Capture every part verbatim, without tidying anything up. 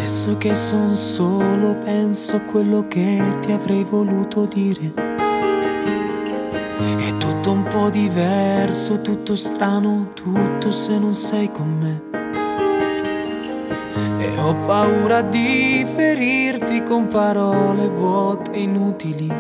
Adesso che son solo penso a quello che ti avrei voluto dire. È tutto un po' diverso, tutto strano, tutto se non sei con me. E ho paura di ferirti con parole vuote e inutili.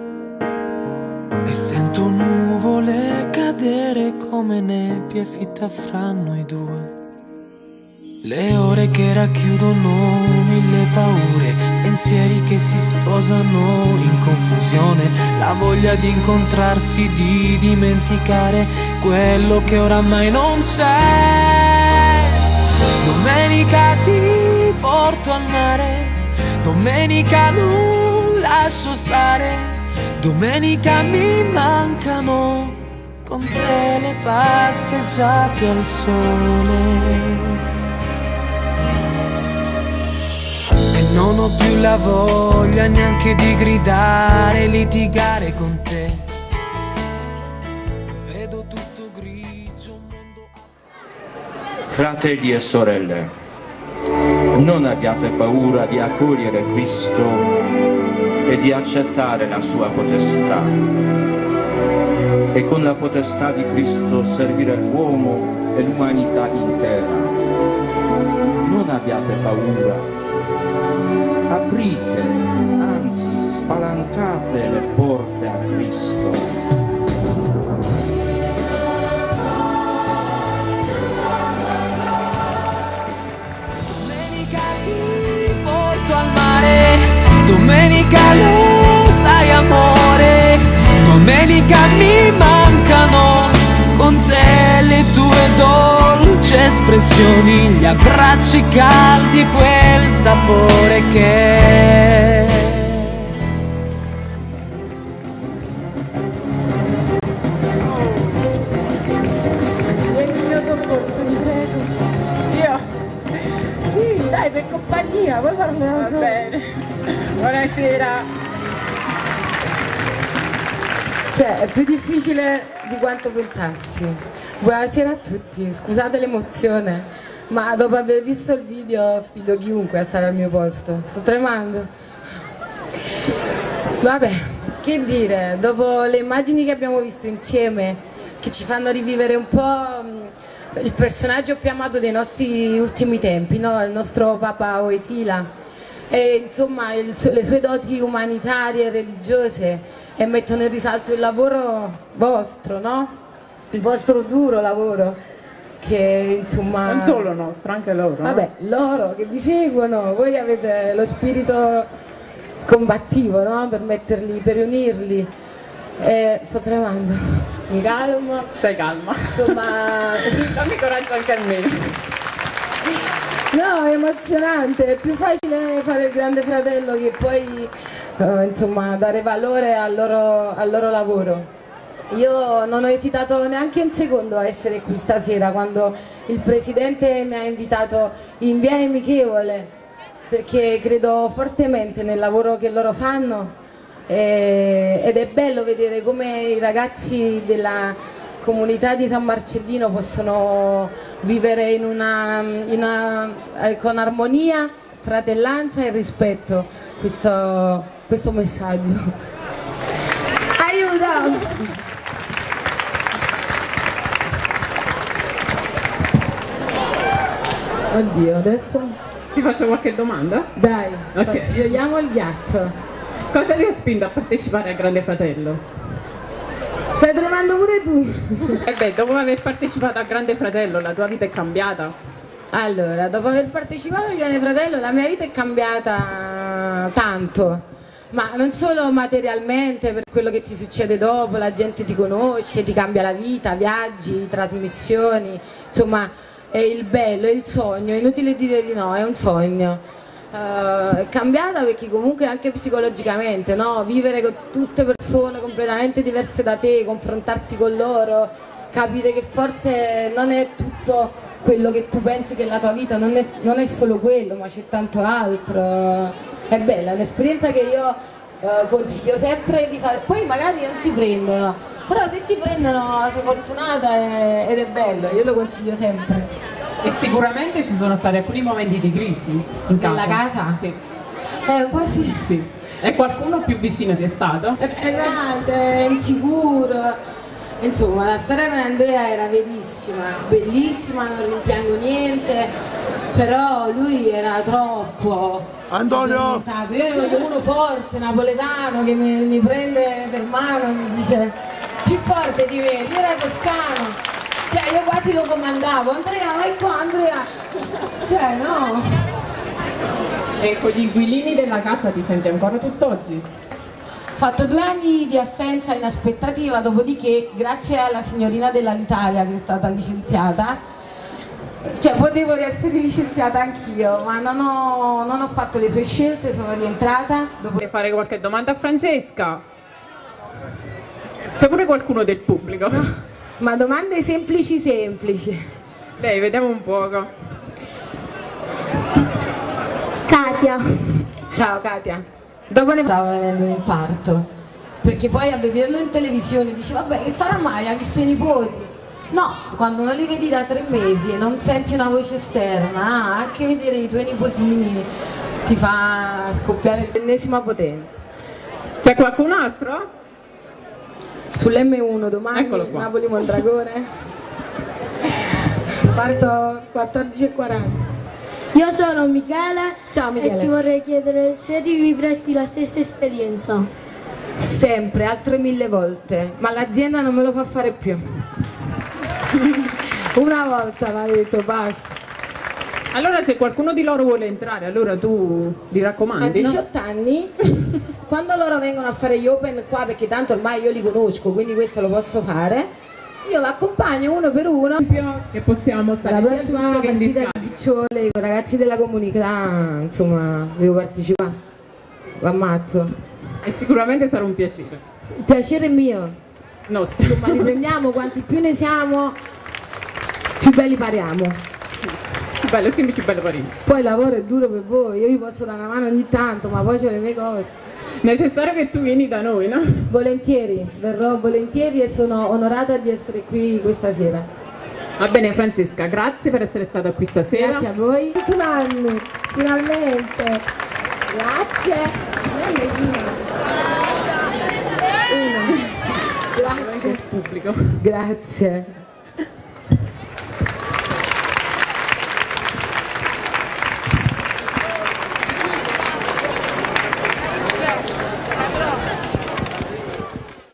E sento nuvole cadere come nebbia fitta fra noi due. Le ore che racchiudono mille paure, pensieri che si sposano in confusione, la voglia di incontrarsi, di dimenticare quello che oramai non c'è. Domenica ti porto al mare, domenica non lascio stare, domenica mi mancano con te le passeggiate al sole. Non ho più la voglia neanche di gridare, litigare con te. Vedo tutto grigio, mondo... Fratelli e sorelle, non abbiate paura di accogliere Cristo e di accettare la sua potestà. E con la potestà di Cristo servire l'uomo e l'umanità intera. Non abbiate paura. Aprite, anzi spalancate le porte a Cristo. Domenica ti porto al mare, domenica lo sai amore, domenica mi mancano con te le tue dolci espressioni, gli abbracci caldi e quel sapore che vieni in mio soccorso, mi prego. Io? Sì, dai, per compagnia, poi parliamo Va solo. bene. Buonasera. Cioè, è più difficile di quanto pensassi. Buonasera a tutti, scusate l'emozione, ma dopo aver visto il video sfido chiunque a stare al mio posto. Sto tremando. Vabbè, che dire, dopo le immagini che abbiamo visto insieme, che ci fanno rivivere un po' il personaggio più amato dei nostri ultimi tempi, no? Il nostro Papa Wojtyla, e insomma il, le sue doti umanitarie e religiose, e mettono in risalto il lavoro vostro, no? Il vostro duro lavoro, che insomma... Non solo nostro, anche loro. Vabbè, loro che vi seguono, voi avete lo spirito combattivo, no? Per metterli, per unirli. Eh, sto tremando, mi calmo. Stai calma. Insomma... Dammi coraggio anche a me. No, è emozionante, è più facile fare il Grande Fratello che poi eh, insomma dare valore al loro, al loro lavoro. Io non ho esitato neanche un secondo a essere qui stasera quando il Presidente mi ha invitato in via Amichevole, perché credo fortemente nel lavoro che loro fanno, eh, ed è bello vedere come i ragazzi della comunità di San Marcellino possono vivere in una, in una, eh, con armonia, fratellanza e rispetto questo, questo messaggio. Aiuto! Oddio, adesso? Ti faccio qualche domanda? Dai, Ok. sciogliamo il ghiaccio. Cosa ti ha spinto a partecipare al Grande Fratello? Stai tremando pure tu? E beh, dopo aver partecipato al Grande Fratello, la tua vita è cambiata? Allora, dopo aver partecipato al Grande Fratello, la mia vita è cambiata tanto, ma non solo materialmente, per quello che ti succede dopo, la gente ti conosce, ti cambia la vita, viaggi, trasmissioni, insomma è il bello, è il sogno, è inutile dire di no, è un sogno. Uh, è cambiata perché comunque anche psicologicamente, no? Vivere con tutte persone completamente diverse da te, confrontarti con loro, capire che forse non è tutto quello che tu pensi che è la tua vita, non è, non è solo quello, ma c'è tanto altro. È bella, è un'esperienza che io uh, consiglio sempre di fare. Poi magari non ti prendono, però se ti prendono sei fortunata e, ed è bello, io lo consiglio sempre. E sicuramente ci sono stati alcuni momenti di crisi in casa. Nella casa? Sì. Eh, un po' sì. Sì. E qualcuno più vicino ti è stato? È pesante, è insicuro. Insomma, la storia con Andrea era verissima, bellissima, non rimpiango niente, però lui era troppo Antonio! addormentato. Io ne voglio uno forte, napoletano, che mi, mi prende per mano e mi dice più forte di me, lui era toscano, cioè io quasi lo comandavo, Andrea vai qua, Andrea, cioè no. E con gli inquilini della casa ti senti ancora tutt'oggi? Ho fatto due anni di assenza in aspettativa, dopodiché grazie alla signorina dell'Alitalia che è stata licenziata, cioè potevo essere licenziata anch'io, ma non ho, non ho fatto le sue scelte, sono rientrata. Dopo... Vuoi fare qualche domanda a Francesca? C'è pure qualcuno del pubblico? No, ma domande semplici semplici. Dai, vediamo un poco. Katia. Ciao Katia. Dopo ne stava venendo un infarto, perché poi a vederlo in televisione dici vabbè che sarà mai, ha visto i nipoti? No, quando non li vedi da tre mesi e non senti una voce esterna, anche vedere i tuoi nipotini ti fa scoppiare l'ennesima potenza. C'è qualcun altro? Sull'emme uno domani, Napoli-Mondragone, parto quattordici e quaranta. Io sono Michele. Ciao Michele. E ti vorrei chiedere se rivivresti la stessa esperienza. Sempre, altre mille volte, ma l'azienda non me lo fa fare più. Una volta mi ha detto basta. Allora se qualcuno di loro vuole entrare, allora tu li raccomandi, a diciotto no? anni, quando loro vengono a fare gli open qua, perché tanto ormai io li conosco, quindi questo lo posso fare, io l'accompagno uno per uno. Che possiamo stare la prossima partita di picciole con i ragazzi della comunità, insomma, devo partecipare. L'ammazzo. E sicuramente sarà un piacere. Il piacere è mio. Nostro. Insomma, li prendiamo, quanti più ne siamo, più belli pariamo. Sì. Più bello, sempre più bello parino. Poi il lavoro è duro per voi, io vi posso dare una mano ogni tanto, ma poi c'ho le mie cose. Necessario che tu vieni da noi, no? Volentieri, verrò volentieri e sono onorata di essere qui questa sera. Va bene Francesca, grazie per essere stata qui stasera. Grazie a voi. ventuno anni, finalmente. Grazie. Grazie. Pubblico. Grazie.